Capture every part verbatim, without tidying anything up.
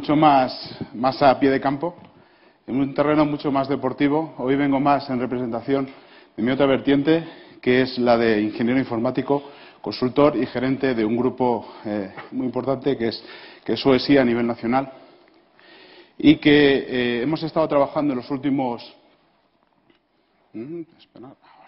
mucho más, más a pie de campo, en un terreno mucho más deportivo. Hoy vengo más en representación de mi otra vertiente, que es la de ingeniero informático, consultor y gerente de un grupo eh, muy importante que es, que es O E S I a nivel nacional, y que eh, hemos estado trabajando en los últimos... Mm, espera,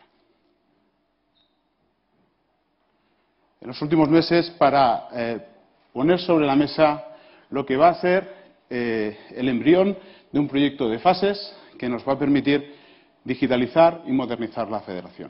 en los últimos meses para eh, poner sobre la mesa lo que va a ser eh, el embrión de un proyecto de fases que nos va a permitir digitalizar y modernizar la federación.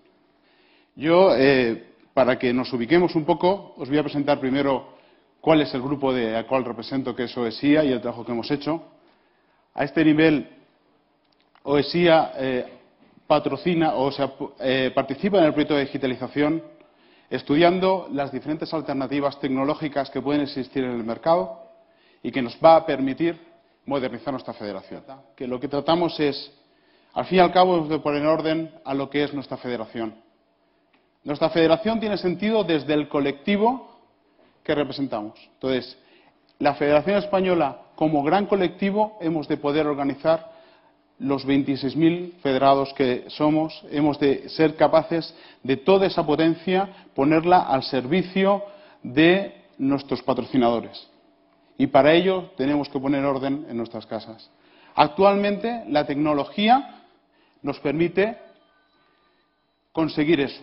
Yo, eh, para que nos ubiquemos un poco, os voy a presentar primero cuál es el grupo de, al cual represento, que es O E S I A, y el trabajo que hemos hecho. A este nivel, O E S I A eh, patrocina, o sea, eh, participa en el proyecto de digitalización, estudiando las diferentes alternativas tecnológicas que pueden existir en el mercado y que nos va a permitir modernizar nuestra federación. Que lo que tratamos es, al fin y al cabo, de poner orden a lo que es nuestra federación. Nuestra federación tiene sentido desde el colectivo que representamos. Entonces, la Federación Española, como gran colectivo, hemos de poder organizar los veintiséis mil federados que somos, hemos de ser capaces de toda esa potencia ponerla al servicio de nuestros patrocinadores. Y para ello tenemos que poner orden en nuestras casas. Actualmente la tecnología nos permite conseguir eso,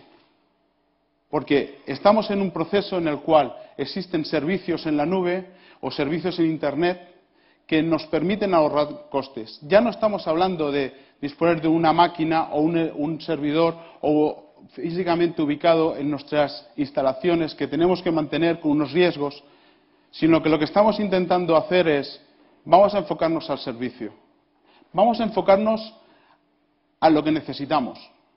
porque estamos en un proceso en el cual existen servicios en la nube o servicios en Internet que nos permiten ahorrar costes. Ya no estamos hablando de disponer de una máquina o un, un servidor o físicamente ubicado en nuestras instalaciones que tenemos que mantener con unos riesgos, sino que lo que estamos intentando hacer es, vamos a enfocarnos al servicio, vamos a enfocarnos a lo que necesitamos.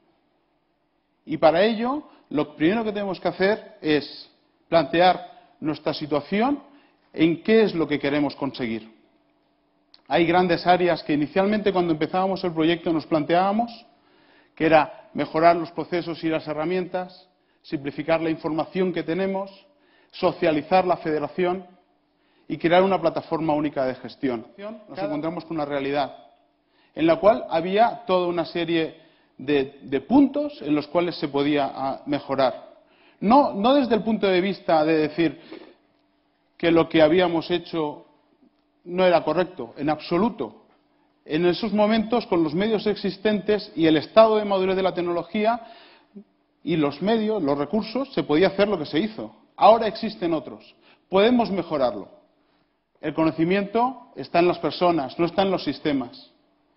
Y para ello, lo primero que tenemos que hacer es plantear nuestra situación en qué es lo que queremos conseguir. Hay grandes áreas que inicialmente, cuando empezábamos el proyecto, nos planteábamos, que era mejorar los procesos y las herramientas, simplificar la información que tenemos, socializar la federación y crear una plataforma única de gestión. Nos encontramos con una realidad en la cual había toda una serie de, de puntos en los cuales se podía mejorar. No, no desde el punto de vista de decir que lo que habíamos hecho no era correcto, en absoluto. En esos momentos, con los medios existentes y el estado de madurez de la tecnología y los medios, los recursos, se podía hacer lo que se hizo. Ahora existen otros. Podemos mejorarlo. El conocimiento está en las personas, no está en los sistemas.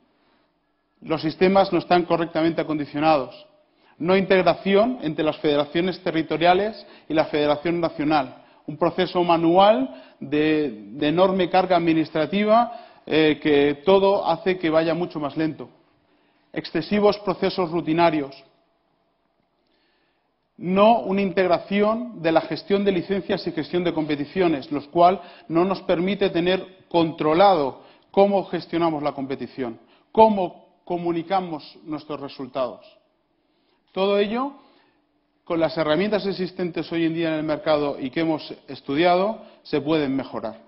Los sistemas no están correctamente acondicionados. No hay integración entre las federaciones territoriales y la federación nacional. Un proceso manual de, de enorme carga administrativa eh, que todo hace que vaya mucho más lento. Excesivos procesos rutinarios. No una integración de la gestión de licencias y gestión de competiciones, lo cual no nos permite tener controlado cómo gestionamos la competición, cómo comunicamos nuestros resultados. Todo ello, con las herramientas existentes hoy en día en el mercado y que hemos estudiado, se pueden mejorar.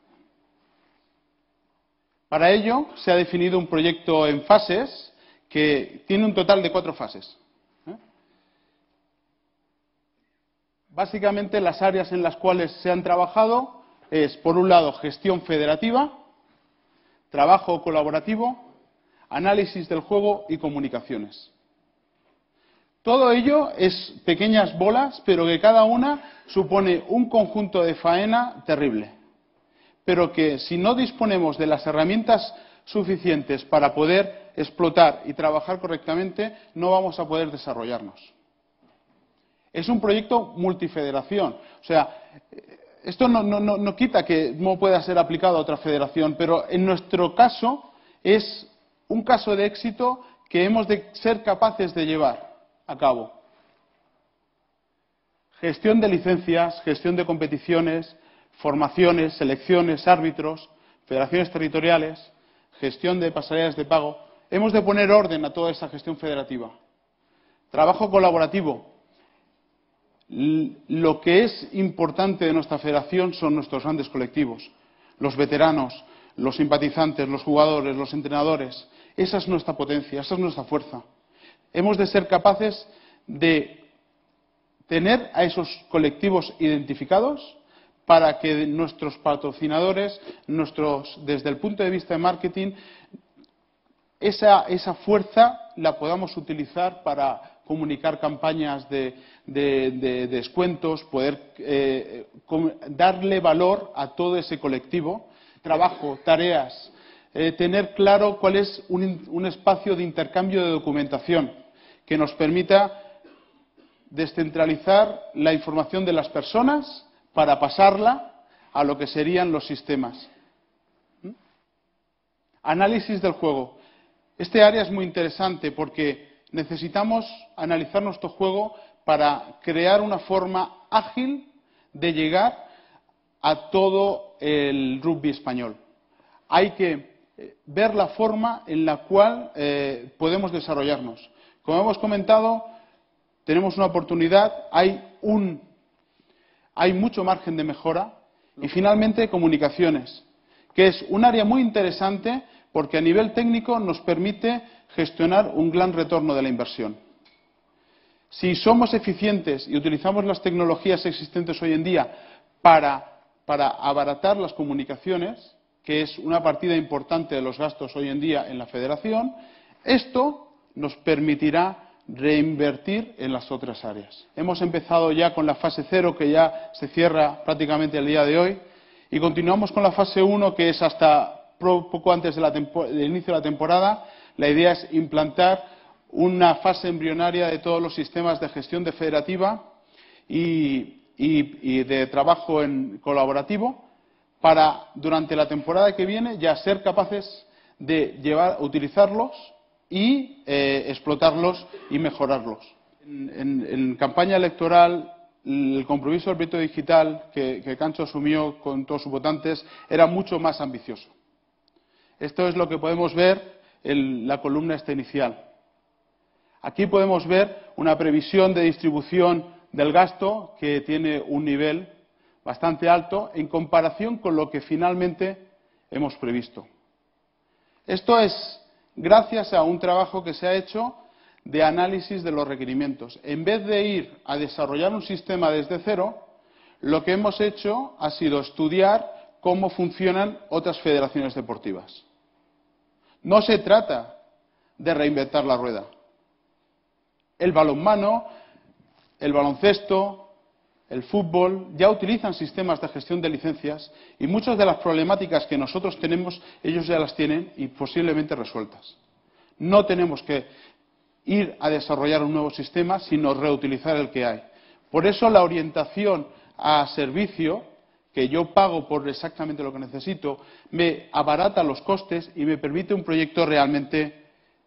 Para ello, se ha definido un proyecto en fases que tiene un total de cuatro fases. ¿Eh? Básicamente, las áreas en las cuales se han trabajado es, por un lado, gestión federativa, trabajo colaborativo, análisis del juego y comunicaciones. Todo ello es pequeñas bolas, pero que cada una supone un conjunto de faena terrible. Pero que si no disponemos de las herramientas suficientes para poder explotar y trabajar correctamente, no vamos a poder desarrollarnos. Es un proyecto multifederación. O sea, esto no, no, no, no quita que no pueda ser aplicado a otra federación, pero en nuestro caso es un caso de éxito que hemos de ser capaces de llevar a cabo. Gestión de licencias, gestión de competiciones, formaciones, selecciones, árbitros, federaciones territoriales, gestión de pasarelas de pago. Hemos de poner orden a toda esa gestión federativa. Trabajo colaborativo. Lo que es importante de nuestra federación son nuestros grandes colectivos. los veteranos, los simpatizantes, los jugadores, los entrenadores. Esa es nuestra potencia, esa es nuestra fuerza. Hemos de ser capaces de tener a esos colectivos identificados para que nuestros patrocinadores, nuestros, desde el punto de vista de marketing, esa, esa fuerza la podamos utilizar para comunicar campañas de, de, de, de descuentos, poder eh, darle valor a todo ese colectivo, trabajo, tareas, eh, tener claro cuál es un, un espacio de intercambio de documentación que nos permita descentralizar la información de las personas para pasarla a lo que serían los sistemas. ¿Mm? Análisis del juego. Este área es muy interesante porque necesitamos analizar nuestro juego para crear una forma ágil de llegar a todo el rugby español. Hay que ver la forma en la cual eh, podemos desarrollarnos. Como hemos comentado, tenemos una oportunidad, hay, un, hay mucho margen de mejora y finalmente comunicaciones, que es un área muy interesante porque a nivel técnico nos permite gestionar un gran retorno de la inversión. Si somos eficientes y utilizamos las tecnologías existentes hoy en día para, para abaratar las comunicaciones, que es una partida importante de los gastos hoy en día en la federación, esto nos permitirá reinvertir en las otras áreas. Hemos empezado ya con la fase cero, que ya se cierra prácticamente el día de hoy, y continuamos con la fase uno, que es hasta poco antes de la del inicio de la temporada. La idea es implantar una fase embrionaria de todos los sistemas de gestión de federativa y, y, y de trabajo en colaborativo para, durante la temporada que viene, ya ser capaces de llevar, utilizarlos y eh, explotarlos y mejorarlos. En, en, en campaña electoral, el compromiso del proyecto digital que, que Cancho asumió con todos sus votantes era mucho más ambicioso. Esto es lo que podemos ver en la columna esta inicial. Aquí podemos ver una previsión de distribución del gasto que tiene un nivel bastante alto en comparación con lo que finalmente hemos previsto. Esto es gracias a un trabajo que se ha hecho de análisis de los requerimientos. En vez de ir a desarrollar un sistema desde cero, lo que hemos hecho ha sido estudiar cómo funcionan otras federaciones deportivas. No se trata de reinventar la rueda. El balonmano, el baloncesto, el fútbol ya utilizan sistemas de gestión de licencias y muchas de las problemáticas que nosotros tenemos, ellos ya las tienen y posiblemente resueltas. No tenemos que ir a desarrollar un nuevo sistema, sino reutilizar el que hay. Por eso la orientación a servicio, que yo pago por exactamente lo que necesito, me abarata los costes y me permite un proyecto realmente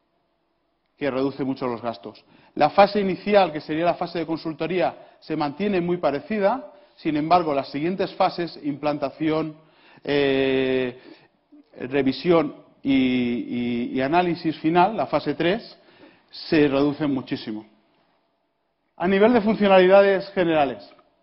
que reduce mucho los gastos. La fase inicial, que sería la fase de consultoría, se mantiene muy parecida. Sin embargo, las siguientes fases, implantación, eh, revisión y, y, y análisis final, la fase tres, se reducen muchísimo. A nivel de funcionalidades generales,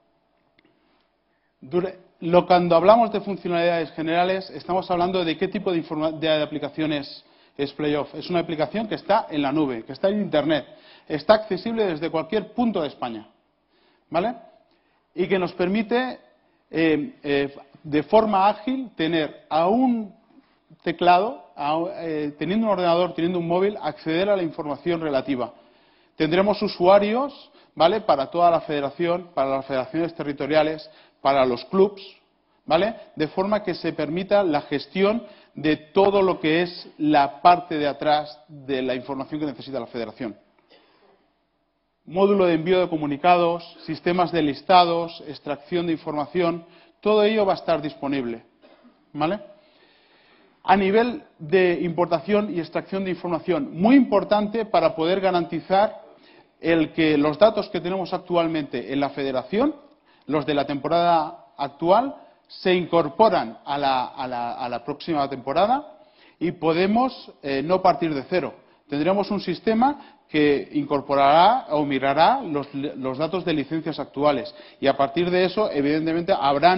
lo, cuando hablamos de funcionalidades generales, estamos hablando de qué tipo de, de aplicaciones es Playoff. Es una aplicación que está en la nube, que está en Internet, está accesible desde cualquier punto de España, ¿vale? Y que nos permite, eh, eh, de forma ágil, tener a un teclado, a, eh, teniendo un ordenador, teniendo un móvil, acceder a la información relativa. Tendremos usuarios, ¿vale?, para toda la federación, para las federaciones territoriales, para los clubs, ¿vale?, de forma que se permita la gestión de todo lo que es la parte de atrás de la información que necesita la federación. Módulo de envío de comunicados, sistemas de listados, extracción de información, todo ello va a estar disponible, ¿vale? A nivel de importación y extracción de información, muy importante para poder garantizar el que los datos que tenemos actualmente en la federación, los de la temporada actual, se incorporan a la, a la, a la próxima temporada y podemos eh, no partir de cero. Tendremos un sistema que incorporará o mirará los, los datos de licencias actuales y a partir de eso, evidentemente, habrán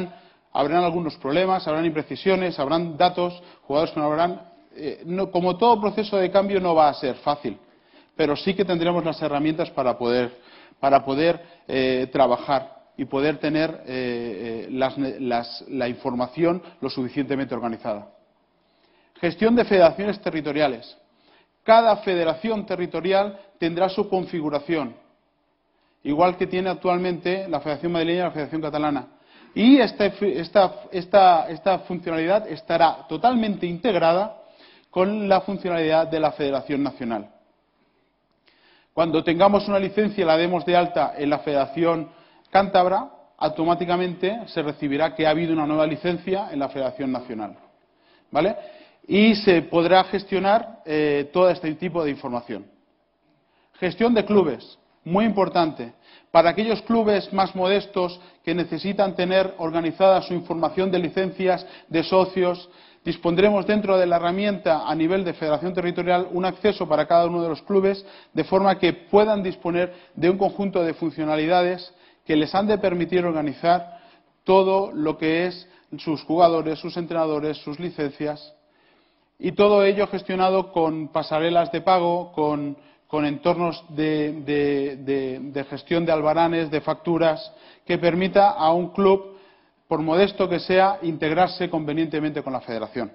Habrán algunos problemas, habrán imprecisiones, habrán datos, jugadores que no habrán. Eh, no, como todo proceso de cambio no va a ser fácil, pero sí que tendremos las herramientas para poder, para poder eh, trabajar y poder tener eh, eh, las, las, la información lo suficientemente organizada. Gestión de federaciones territoriales. Cada federación territorial tendrá su configuración, igual que tiene actualmente la Federación Madrileña y la Federación Catalana. Y esta, esta, esta, esta funcionalidad estará totalmente integrada con la funcionalidad de la Federación Nacional. Cuando tengamos una licencia y la demos de alta en la Federación Cántabra, automáticamente se recibirá que ha habido una nueva licencia en la Federación Nacional, ¿vale? Y se podrá gestionar eh, todo este tipo de información. Gestión de clubes, muy importante. Para aquellos clubes más modestos que necesitan tener organizada su información de licencias, de socios, dispondremos dentro de la herramienta a nivel de Federación Territorial un acceso para cada uno de los clubes, de forma que puedan disponer de un conjunto de funcionalidades que les han de permitir organizar todo lo que es sus jugadores, sus entrenadores, sus licencias, y todo ello gestionado con pasarelas de pago, con, con entornos de, de, de, de gestión de albaranes, de facturas, que permita a un club, por modesto que sea, integrarse convenientemente con la federación.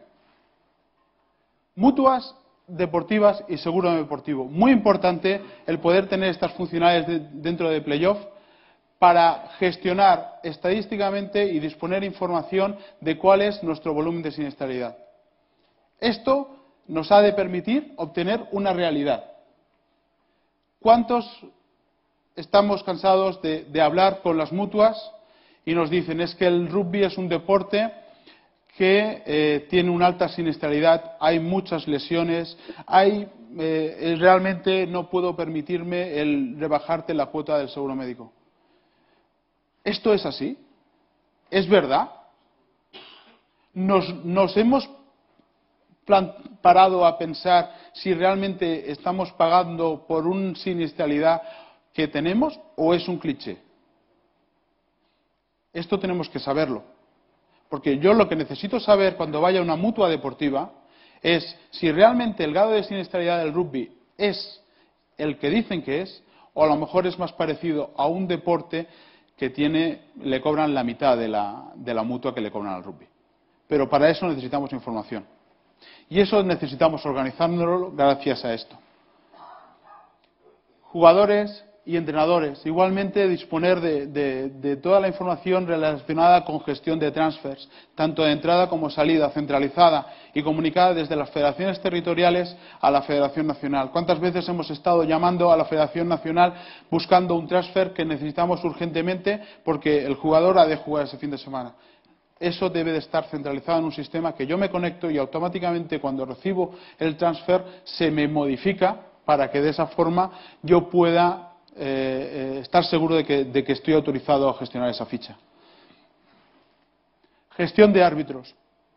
Mutuas deportivas y seguro deportivo. Muy importante el poder tener estas funcionalidades de, dentro de playoff para gestionar estadísticamente y disponer información de cuál es nuestro volumen de siniestralidad. Esto nos ha de permitir obtener una realidad. ¿Cuántos estamos cansados de, de hablar con las mutuas y nos dicen es que el rugby es un deporte que eh, tiene una alta siniestralidad, hay muchas lesiones, hay, eh, realmente no puedo permitirme el rebajarte la cuota del seguro médico? ¿Esto es así? ¿Es verdad? ¿Nos, nos hemos parado a pensar si realmente estamos pagando por una siniestralidad que tenemos o es un cliché? Esto tenemos que saberlo, porque yo lo que necesito saber cuando vaya a una mutua deportiva es si realmente el grado de siniestralidad del rugby es el que dicen que es, o a lo mejor es más parecido a un deporte que tiene, le cobran la mitad de la, de la mutua que le cobran al rugby. Pero para eso necesitamos información. Y eso necesitamos organizándolo gracias a esto. Jugadores y entrenadores. Igualmente disponer de, de, de toda la información relacionada con gestión de transfers, tanto de entrada como salida, centralizada y comunicada desde las federaciones territoriales a la Federación Nacional. ¿Cuántas veces hemos estado llamando a la Federación Nacional buscando un transfer que necesitamos urgentemente porque el jugador ha de jugar ese fin de semana? Eso debe de estar centralizado en un sistema que yo me conecto y automáticamente cuando recibo el transfer se me modifica para que de esa forma yo pueda eh, eh, estar seguro de que, de que estoy autorizado a gestionar esa ficha. Gestión de árbitros.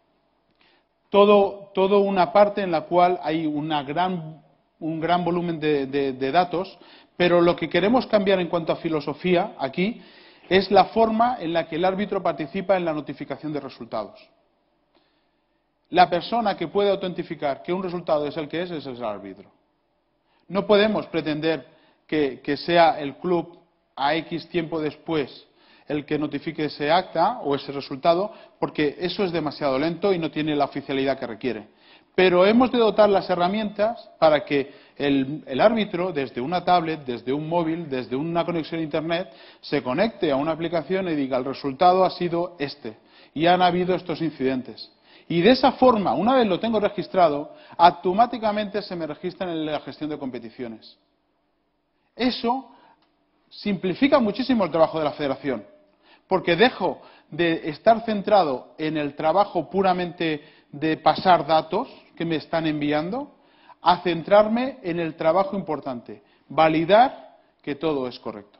Todo, todo una parte en la cual hay una gran, un gran volumen de, de, de datos, pero lo que queremos cambiar en cuanto a filosofía aquí es la forma en la que el árbitro participa en la notificación de resultados. La persona que puede autentificar que un resultado es el que es, es el árbitro. No podemos pretender que, que sea el club a X tiempo después el que notifique ese acta o ese resultado, porque eso es demasiado lento y no tiene la oficialidad que requiere. Pero hemos de dotar las herramientas para que el, el árbitro, desde una tablet, desde un móvil, desde una conexión a Internet, se conecte a una aplicación y diga el resultado ha sido este y han habido estos incidentes. Y de esa forma, una vez lo tengo registrado, automáticamente se me registra en la gestión de competiciones. Eso simplifica muchísimo el trabajo de la federación, porque dejo de estar centrado en el trabajo puramente de pasar datos que me están enviando, a centrarme en el trabajo importante, validar que todo es correcto.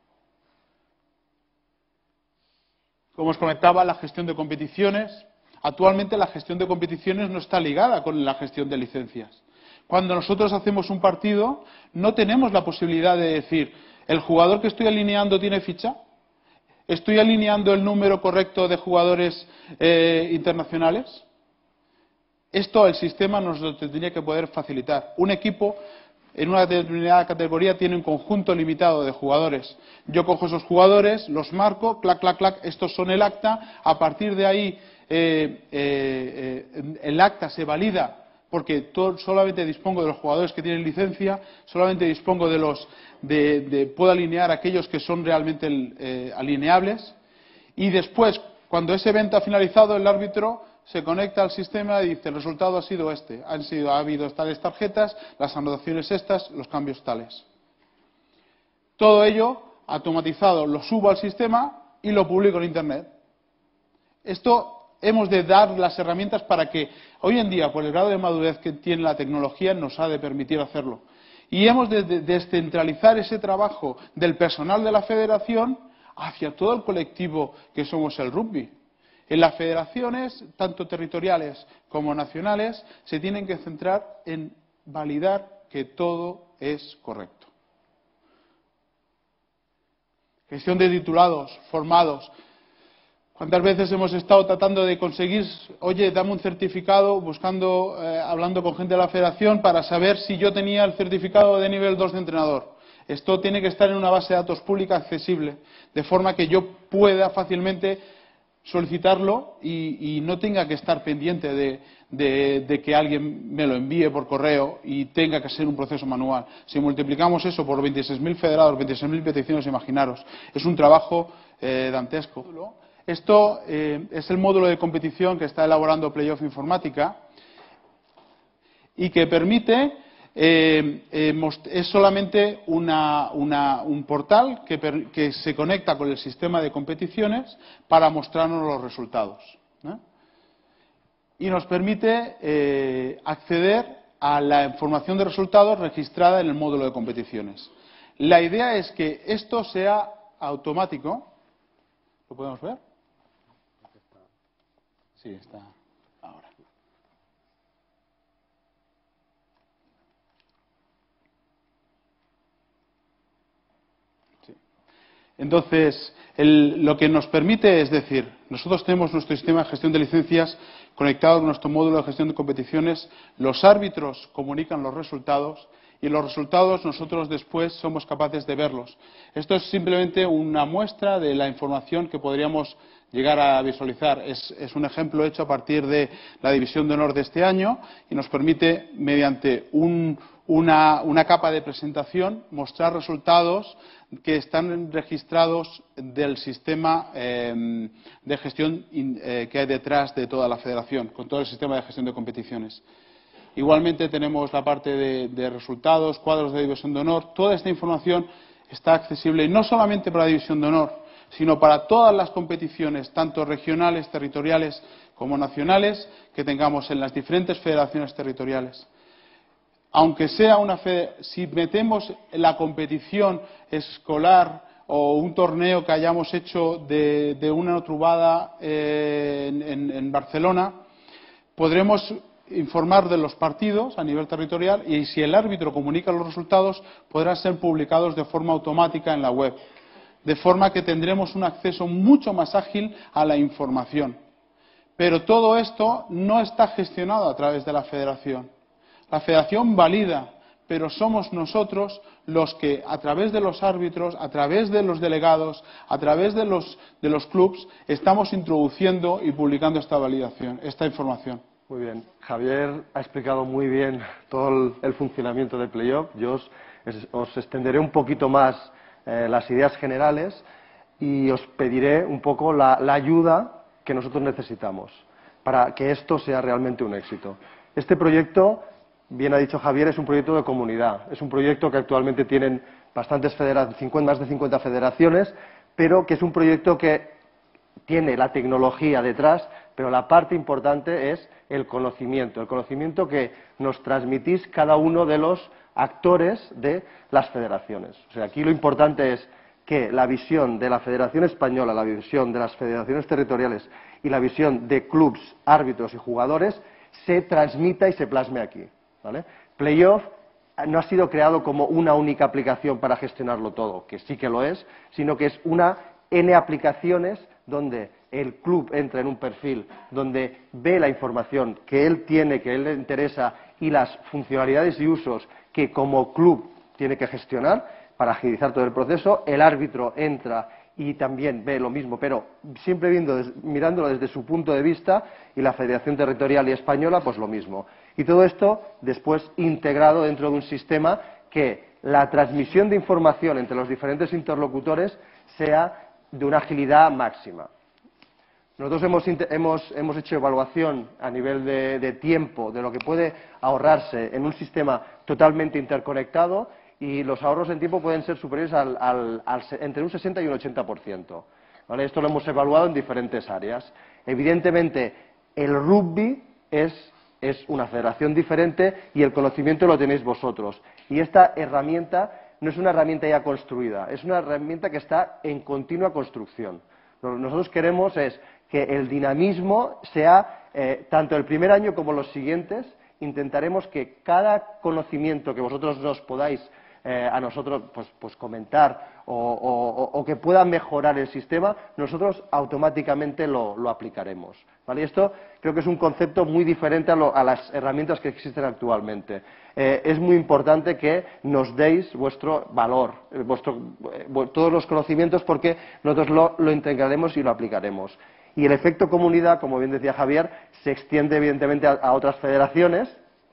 Como os comentaba, la gestión de competiciones. Actualmente la gestión de competiciones no está ligada con la gestión de licencias. Cuando nosotros hacemos un partido, no tenemos la posibilidad de decir, ¿el jugador que estoy alineando tiene ficha? ¿Estoy alineando el número correcto de jugadores eh, internacionales? Esto el sistema nos lo tendría que poder facilitar. Un equipo en una determinada categoría tiene un conjunto limitado de jugadores. Yo cojo esos jugadores, los marco, clac, clac, clac, estos son el acta. A partir de ahí eh, eh, eh, el acta se valida porque todo, solamente dispongo de los jugadores que tienen licencia, solamente dispongo de los de, de puedo alinear a aquellos que son realmente eh, alineables, y después, cuando ese evento ha finalizado, el árbitro se conecta al sistema y dice: el resultado ha sido este, han sido, ha habido tales tarjetas, las anotaciones estas, los cambios tales. Todo ello automatizado lo subo al sistema y lo publico en Internet. Esto hemos de dar las herramientas para que, hoy en día, por el grado de madurez que tiene la tecnología, nos ha de permitir hacerlo. Y hemos de, de descentralizar ese trabajo del personal de la federación hacia todo el colectivo que somos el rugby. En las federaciones, tanto territoriales como nacionales, se tienen que centrar en validar que todo es correcto. Gestión de titulados, formados. ¿Cuántas veces hemos estado tratando de conseguir, oye, dame un certificado, buscando, eh, hablando con gente de la federación para saber si yo tenía el certificado de nivel dos de entrenador? Esto tiene que estar en una base de datos pública accesible, de forma que yo pueda fácilmente solicitarlo y, y no tenga que estar pendiente de, de, de que alguien me lo envíe por correo y tenga que ser un proceso manual. Si multiplicamos eso por veintiséis mil federados, veintiséis mil peticiones, imaginaros, es un trabajo eh, dantesco. Esto eh, es el módulo de competición que está elaborando Playoff Informática y que permite, eh, eh, es solamente una, una, un portal que, per, que se conecta con el sistema de competiciones para mostrarnos los resultados, ¿eh? Y nos permite eh, acceder a la información de resultados registrada en el módulo de competiciones. La idea es que esto sea automático. ¿Lo podemos ver? Sí, está ahora. Sí. Entonces, el, lo que nos permite es decir, nosotros tenemos nuestro sistema de gestión de licencias conectado con nuestro módulo de gestión de competiciones, los árbitros comunican los resultados y los resultados nosotros después somos capaces de verlos. Esto es simplemente una muestra de la información que podríamos llegar a visualizar. Es, es un ejemplo hecho a partir de la División de Honor de este año y nos permite, mediante un, una, una capa de presentación, mostrar resultados que están registrados del sistema eh, de gestión in, eh, que hay detrás de toda la federación, con todo el sistema de gestión de competiciones. Igualmente tenemos la parte de, de resultados, cuadros de División de Honor. Toda esta información está accesible no solamente para la División de Honor, sino para todas las competiciones, tanto regionales, territoriales como nacionales, que tengamos en las diferentes federaciones territoriales. Aunque sea una federación, si metemos la competición escolar o un torneo que hayamos hecho de, de una trubada eh, en, en, en Barcelona, podremos informar de los partidos a nivel territorial y si el árbitro comunica los resultados podrán ser publicados de forma automática en la web, de forma que tendremos un acceso mucho más ágil a la información. Pero todo esto no está gestionado a través de la federación. La federación valida, pero somos nosotros los que, a través de los árbitros, a través de los delegados, a través de los, de los clubs, estamos introduciendo y publicando esta validación, esta información. Muy bien. Javier ha explicado muy bien todo el, el funcionamiento de Playoff. Yo os, os extenderé un poquito más eh, las ideas generales y os pediré un poco la, la ayuda que nosotros necesitamos para que esto sea realmente un éxito. Este proyecto, bien ha dicho Javier, es un proyecto de comunidad. Es un proyecto que actualmente tienen bastantes federaciones, más de cincuenta federaciones, pero que es un proyecto que tiene la tecnología detrás, pero la parte importante es el conocimiento, el conocimiento que nos transmitís cada uno de los actores de las federaciones. O sea, aquí lo importante es que la visión de la Federación Española, la visión de las federaciones territoriales y la visión de clubs, árbitros y jugadores se transmita y se plasme aquí, ¿vale? Playoff no ha sido creado como una única aplicación para gestionarlo todo, que sí que lo es, sino que es una N aplicaciones donde el club entra en un perfil, donde ve la información que él tiene, que él le interesa y las funcionalidades y usos que como club tiene que gestionar para agilizar todo el proceso. El árbitro entra y también ve lo mismo, pero siempre viendo, mirándolo desde su punto de vista, y la Federación Territorial y Española, pues lo mismo. Y todo esto después integrado dentro de un sistema que la transmisión de información entre los diferentes interlocutores sea de una agilidad máxima. Nosotros hemos, hemos, hemos hecho evaluación a nivel de, de tiempo de lo que puede ahorrarse en un sistema totalmente interconectado, y los ahorros en tiempo pueden ser superiores al, al, al, entre un sesenta y un ochenta por ciento. ¿Vale? Esto lo hemos evaluado en diferentes áreas. Evidentemente, el rugby es, es una federación diferente y el conocimiento lo tenéis vosotros. Y esta herramienta no es una herramienta ya construida, es una herramienta que está en continua construcción. Lo que nosotros queremos es que el dinamismo sea, eh, tanto el primer año como los siguientes, intentaremos que cada conocimiento que vosotros nos podáis Eh, a nosotros pues, pues comentar o, o, o que pueda mejorar el sistema, nosotros automáticamente lo, lo aplicaremos. ¿Vale? Y esto creo que es un concepto muy diferente a, lo, a las herramientas que existen actualmente. Eh, es muy importante que nos deis vuestro valor, vuestro, eh, todos los conocimientos, porque nosotros lo, lo integraremos y lo aplicaremos. Y el efecto comunidad, como bien decía Javier, se extiende evidentemente a, a otras federaciones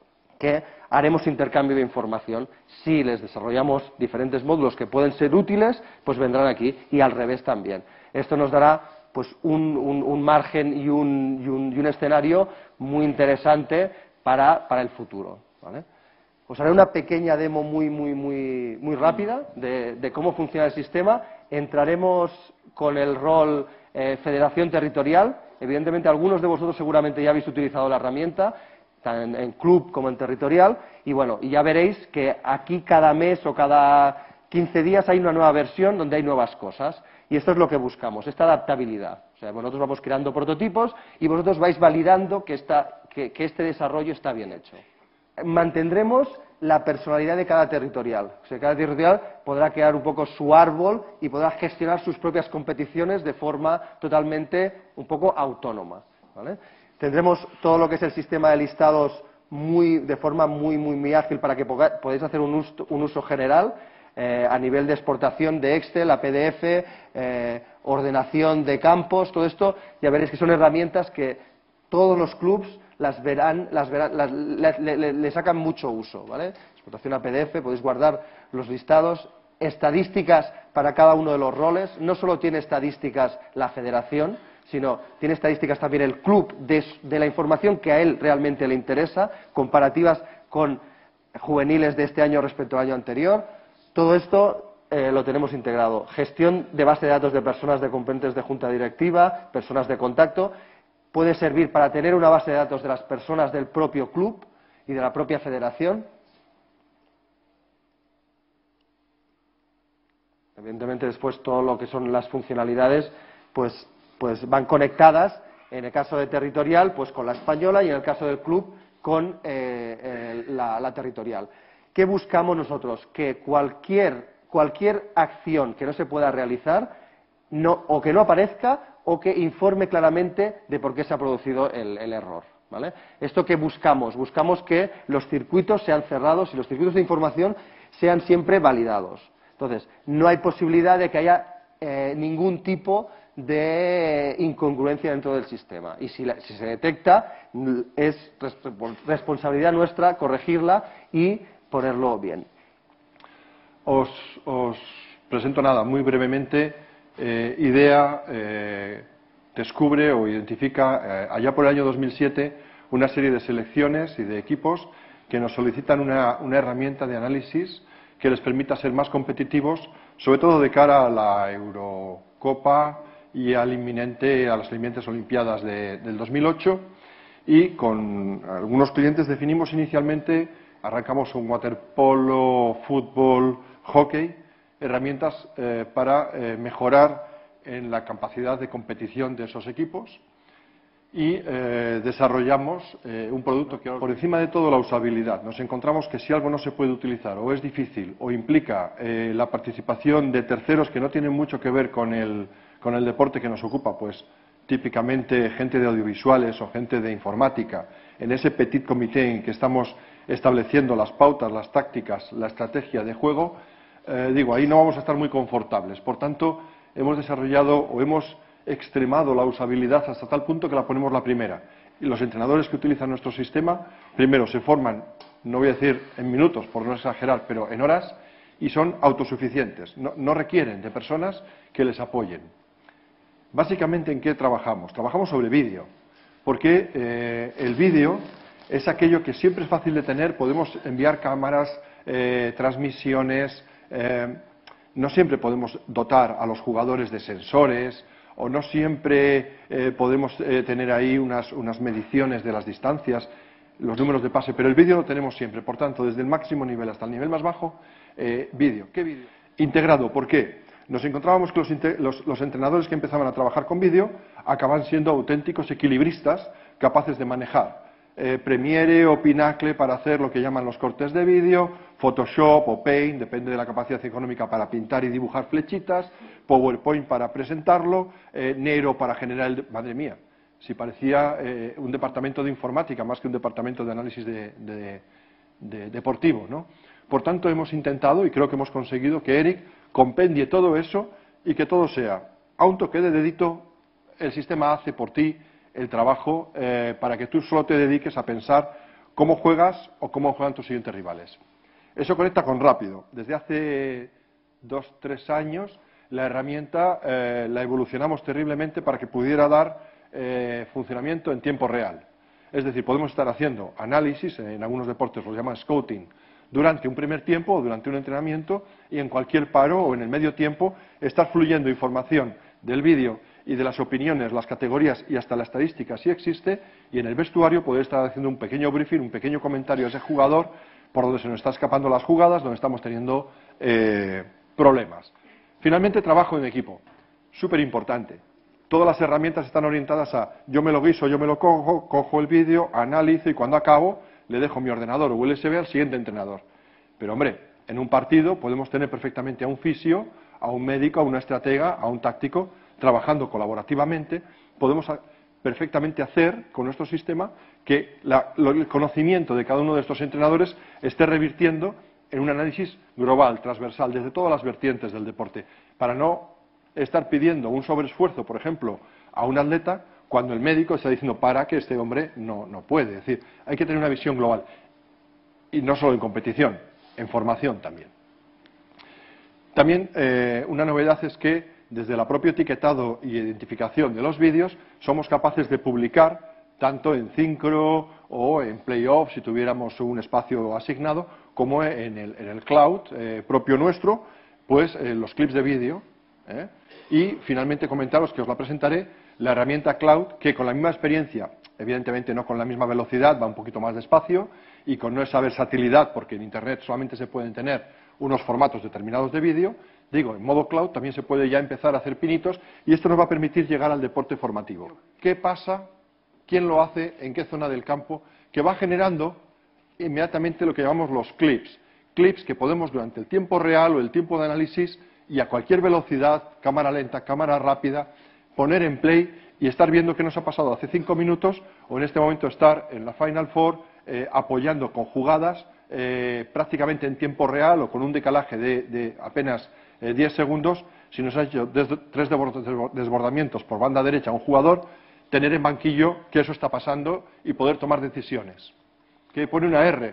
que haremos intercambio de información. Si les desarrollamos diferentes módulos que pueden ser útiles, pues vendrán aquí, y al revés también. Esto nos dará pues un, un, un margen y un, y, un, y un escenario muy interesante para, para el futuro. ¿Vale? Os haré una pequeña demo muy, muy, muy, muy rápida de, de cómo funciona el sistema. Entraremos con el rol eh, Federación Territorial. Evidentemente, algunos de vosotros seguramente ya habéis utilizado la herramienta, en, en club como en territorial, y bueno, y ya veréis que aquí cada mes o cada quince días hay una nueva versión donde hay nuevas cosas, y esto es lo que buscamos, esta adaptabilidad. O sea, nosotros vamos creando prototipos y vosotros vais validando que, esta, que, que este desarrollo está bien hecho. Mantendremos la personalidad de cada territorial. O sea, cada territorial podrá crear un poco su árbol y podrá gestionar sus propias competiciones de forma totalmente un poco autónoma. ¿Vale? Tendremos todo lo que es el sistema de listados muy, de forma muy, muy, muy ágil para que podáis hacer un uso, un uso general eh, a nivel de exportación de Excel a P D F, eh, ordenación de campos, todo esto. Ya veréis que son herramientas que todos los clubs las verán, las verán, las, le, le, le, le sacan mucho uso, ¿vale? Exportación a P D F, podéis guardar los listados, estadísticas para cada uno de los roles. No solo tiene estadísticas la federación, sino tiene estadísticas también el club de, de la información que a él realmente le interesa, comparativas con juveniles de este año respecto al año anterior. Todo esto eh, lo tenemos integrado. Gestión de base de datos de personas de componentes de junta directiva, personas de contacto. Puede servir para tener una base de datos de las personas del propio club y de la propia federación. Evidentemente, después todo lo que son las funcionalidades, pues pues van conectadas, en el caso de territorial, pues con la española, y en el caso del club, con eh, eh, la, la territorial. ¿Qué buscamos nosotros? Que cualquier, cualquier acción que no se pueda realizar, no, o que no aparezca, o que informe claramente de por qué se ha producido el, el error. ¿Vale? ¿Esto qué buscamos? Buscamos que los circuitos sean cerrados y los circuitos de información sean siempre validados. Entonces, no hay posibilidad de que haya eh, ningún tipo de incongruencia dentro del sistema, y si, la, si se detecta es responsabilidad nuestra corregirla y ponerlo bien. Os, os presento nada, muy brevemente. eh, IDEA eh, descubre o identifica eh, allá por el año dos mil siete una serie de selecciones y de equipos que nos solicitan una, una herramienta de análisis que les permita ser más competitivos, sobre todo de cara a la Eurocopa y al inminente, a las inminentes Olimpiadas de, del dos mil ocho, y con algunos clientes definimos inicialmente, arrancamos un waterpolo, fútbol, hockey, herramientas eh, para eh, mejorar en la capacidad de competición de esos equipos, y eh, desarrollamos eh, un producto que, por encima de todo, la usabilidad. Nos encontramos que si algo no se puede utilizar o es difícil o implica eh, la participación de terceros que no tienen mucho que ver con el con el deporte que nos ocupa, pues típicamente gente de audiovisuales o gente de informática, en ese petit comité en que estamos estableciendo las pautas, las tácticas, la estrategia de juego, eh, digo, ahí no vamos a estar muy confortables. Por tanto, hemos desarrollado o hemos extremado la usabilidad hasta tal punto que la ponemos la primera. Y los entrenadores que utilizan nuestro sistema, primero se forman, no voy a decir en minutos, por no exagerar, pero en horas, y son autosuficientes. No, no requieren de personas que les apoyen. Básicamente, ¿en qué trabajamos? Trabajamos sobre vídeo, porque eh, el vídeo es aquello que siempre es fácil de tener. Podemos enviar cámaras, eh, transmisiones, eh, no siempre podemos dotar a los jugadores de sensores, o no siempre eh, podemos eh, tener ahí unas, unas mediciones de las distancias, los números de pase, pero el vídeo lo tenemos siempre. Por tanto, desde el máximo nivel hasta el nivel más bajo, eh, vídeo. ¿Qué vídeo? Integrado. ¿Por qué? Nos encontrábamos que los, los, los entrenadores que empezaban a trabajar con vídeo acaban siendo auténticos equilibristas capaces de manejar eh, Premiere o Pinacle para hacer lo que llaman los cortes de vídeo, Photoshop o Paint, depende de la capacidad económica, para pintar y dibujar flechitas, PowerPoint para presentarlo, eh, Nero para generar el... Madre mía, si parecía eh, un departamento de informática más que un departamento de análisis de, de, de, deportivo, ¿no? Por tanto, hemos intentado, y creo que hemos conseguido, que Eric compendie todo eso y que todo sea a un toque de dedito. El sistema hace por ti el trabajo eh, para que tú solo te dediques a pensar cómo juegas o cómo juegan tus siguientes rivales. Eso conecta con Rápido. Desde hace dos, tres años la herramienta eh, la evolucionamos terriblemente para que pudiera dar eh, funcionamiento en tiempo real. Es decir, podemos estar haciendo análisis, en algunos deportes lo llaman scouting, durante un primer tiempo o durante un entrenamiento, y en cualquier paro o en el medio tiempo estar fluyendo información del vídeo y de las opiniones, las categorías y hasta la estadística si existe, y en el vestuario poder estar haciendo un pequeño briefing, un pequeño comentario a ese jugador por donde se nos está escapando las jugadas, donde estamos teniendo eh, problemas. Finalmente, trabajo en equipo, súper importante. Todas las herramientas están orientadas a yo me lo guiso, yo me lo cojo, cojo el vídeo, analizo y cuando acabo le dejo mi ordenador o U S B al siguiente entrenador. Pero hombre, en un partido podemos tener perfectamente a un fisio, a un médico, a una estratega, a un táctico, trabajando colaborativamente. Podemos perfectamente hacer con nuestro sistema que la, lo, el conocimiento de cada uno de estos entrenadores esté revirtiendo en un análisis global, transversal, desde todas las vertientes del deporte, para no estar pidiendo un sobreesfuerzo, por ejemplo, a un atleta cuando el médico está diciendo para que este hombre no, no puede. Es decir, hay que tener una visión global. Y no solo en competición, en formación también. También eh, una novedad es que desde el propio etiquetado y identificación de los vídeos somos capaces de publicar tanto en Syncro o en Playoff, si tuviéramos un espacio asignado, como en el, en el cloud eh, propio nuestro, pues eh, los clips de vídeo. ¿eh? Y finalmente comentaros, que os la presentaré, la herramienta Cloud, que con la misma experiencia, evidentemente no con la misma velocidad, va un poquito más despacio, y con esa versatilidad, porque en Internet solamente se pueden tener unos formatos determinados de vídeo, digo, en modo Cloud también se puede ya empezar a hacer pinitos, y esto nos va a permitir llegar al deporte formativo. ¿Qué pasa? ¿Quién lo hace? ¿En qué zona del campo? Que va generando inmediatamente lo que llamamos los clips. Clips que podemos durante el tiempo real o el tiempo de análisis y a cualquier velocidad, cámara lenta, cámara rápida, poner en play y estar viendo qué nos ha pasado hace cinco minutos o en este momento estar en la Final Four eh, apoyando con jugadas eh, prácticamente en tiempo real o con un decalaje de, de apenas eh, diez segundos. Si nos ha hecho des, tres desbordamientos por banda derecha a un jugador, tener en banquillo que eso está pasando y poder tomar decisiones. Que pone una R.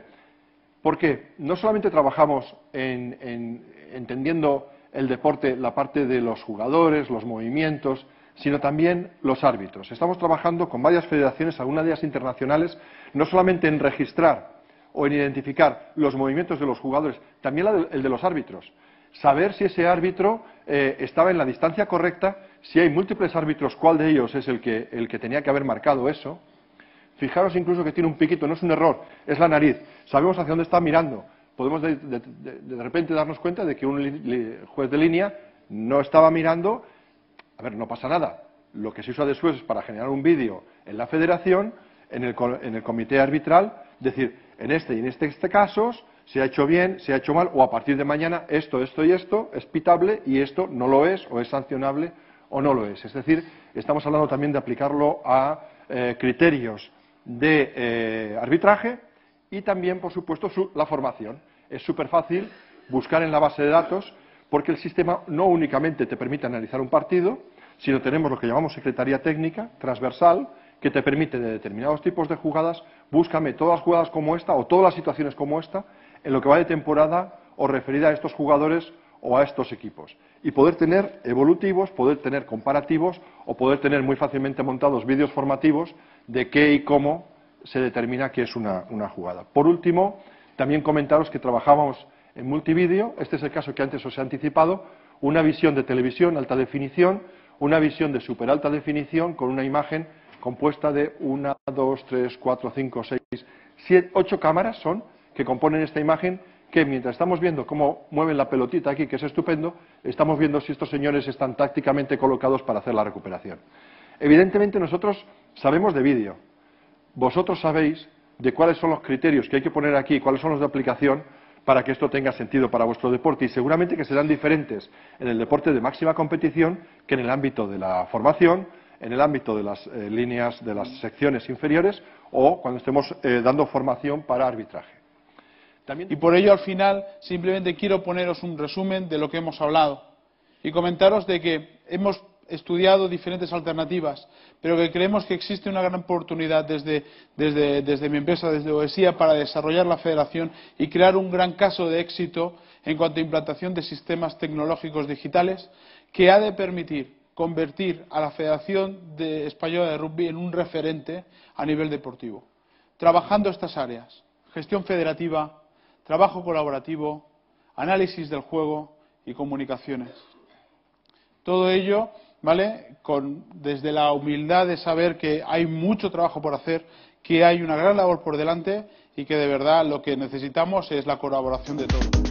Porque no solamente trabajamos en, en, entendiendo el deporte, la parte de los jugadores, los movimientos, sino también los árbitros. Estamos trabajando con varias federaciones, algunas de ellas internacionales, no solamente en registrar o en identificar los movimientos de los jugadores, también el de los árbitros. Saber si ese árbitro eh, estaba en la distancia correcta, si hay múltiples árbitros, cuál de ellos es el que, el que tenía que haber marcado eso. Fijaros incluso que tiene un piquito, no es un error, es la nariz. Sabemos hacia dónde está mirando. Podemos de, de, de, de repente darnos cuenta de que un li, li, juez de línea no estaba mirando. A ver, no pasa nada. Lo que se usa después es para generar un vídeo en la federación, en el, en el comité arbitral, decir, en este y en este, este casos, se ha hecho bien, se ha hecho mal, o a partir de mañana esto, esto y esto es pitable y esto no lo es, o es sancionable, o no lo es. Es decir, estamos hablando también de aplicarlo a eh, criterios de eh, arbitraje y también, por supuesto, su, la formación. Es súper fácil buscar en la base de datos porque el sistema no únicamente te permite analizar un partido, sino tenemos lo que llamamos secretaría técnica transversal, que te permite de determinados tipos de jugadas, búscame todas las jugadas como esta o todas las situaciones como esta en lo que va de temporada o referida a estos jugadores o a estos equipos. Y poder tener evolutivos, poder tener comparativos o poder tener muy fácilmente montados vídeos formativos de qué y cómo se determina qué es una, una jugada. Por último, también comentaros que trabajábamos en multivídeo, este es el caso que antes os he anticipado, una visión de televisión alta definición, una visión de super alta definición con una imagen compuesta de una, dos, tres, cuatro, cinco, seis, siete, ocho cámaras son que componen esta imagen que mientras estamos viendo cómo mueven la pelotita aquí, que es estupendo, estamos viendo si estos señores están tácticamente colocados para hacer la recuperación. Evidentemente nosotros sabemos de vídeo, vosotros sabéis de cuáles son los criterios que hay que poner aquí, cuáles son los de aplicación para que esto tenga sentido para vuestro deporte y seguramente que serán diferentes en el deporte de máxima competición que en el ámbito de la formación, en el ámbito de las eh, líneas de las secciones inferiores o cuando estemos eh, dando formación para arbitraje. También... Y por ello, al final, simplemente quiero poneros un resumen de lo que hemos hablado y comentaros de que hemos estudiado diferentes alternativas, pero que creemos que existe una gran oportunidad desde, desde, desde mi empresa, desde OESIA, para desarrollar la federación y crear un gran caso de éxito en cuanto a implantación de sistemas tecnológicos digitales que ha de permitir convertir a la Federación de Española de Rugby en un referente a nivel deportivo, trabajando estas áreas: gestión federativa, trabajo colaborativo, análisis del juego y comunicaciones. Todo ello, ¿vale?, Con, desde la humildad de saber que hay mucho trabajo por hacer, que hay una gran labor por delante y que de verdad lo que necesitamos es la colaboración de todos.